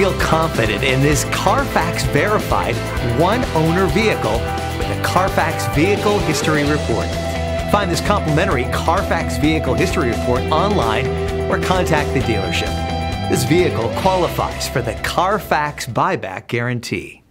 feel confident in this Carfax verified one-owner vehicle with a Carfax Vehicle History Report. Find this complimentary Carfax Vehicle History Report online or contact the dealership. This vehicle qualifies for the Carfax Buyback Guarantee.